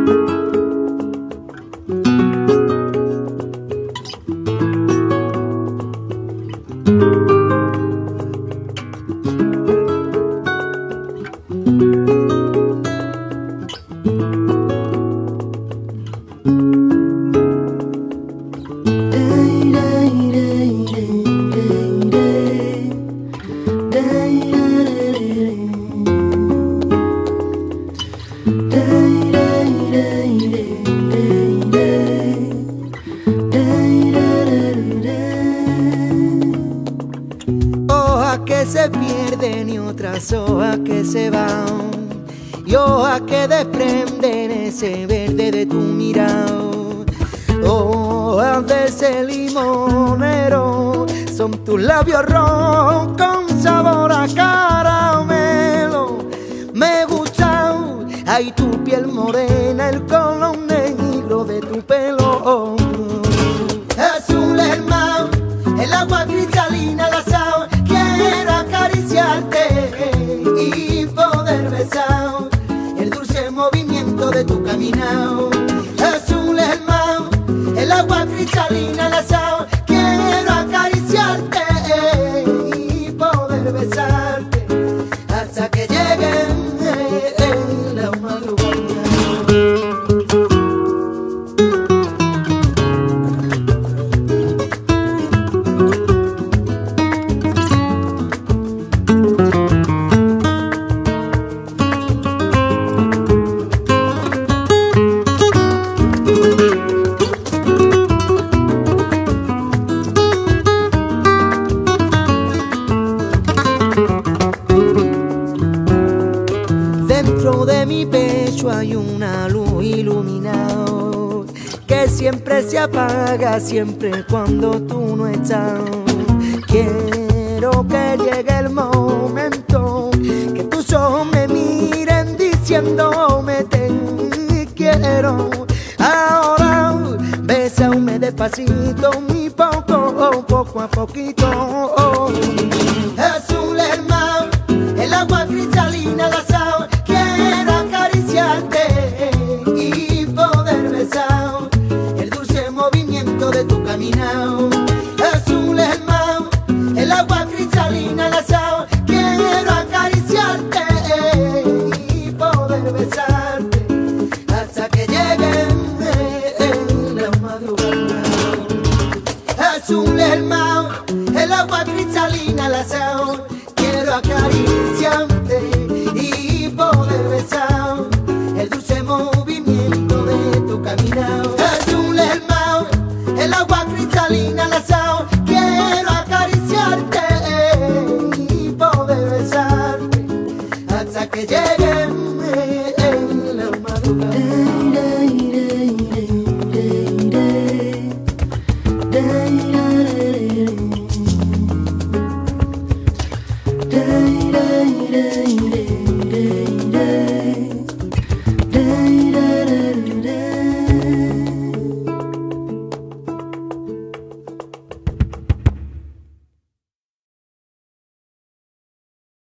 Hojas que se pierden y otras hojas que se van, y hojas que desprenden ese verde de tu mirada. Hojas de ese limonero, son tus labios rojos con sabor a caramelo. Me gusta, ay, tu piel morena, el color negro de tu pelo. Azul el mar, el agua cristalina, la sal, quiero acariciarte y poder besar el dulce movimiento de tu caminado. Azul el mar, el agua cristalina, la sal, quiero acariciarte y poder besarte hasta que llegue la madrugada. Dentro de mi pecho hay una luz iluminada que siempre se apaga, siempre cuando tú no estás. Quiero que llegue el momento que tus ojos me miren diciéndome te quiero. Ahora bésame despacito y poco a poquito. Azul el mar, el agua cristalina, la sal, quiero acariciarte y poder besar el dulce movimiento de tu caminado. Azul el mar, el agua cristalina, la sal, quiero acariciarte y poder besarte hasta que llegue la madrugada. Azul el mar, el agua cristalina, la sal, quiero acariciarte y poder besar el dulce movimiento de tu caminado. Azul el mar, el agua cristalina, la sal, quiero acariciarte y poder besarte hasta que llegue la madrugada. Day, day, day.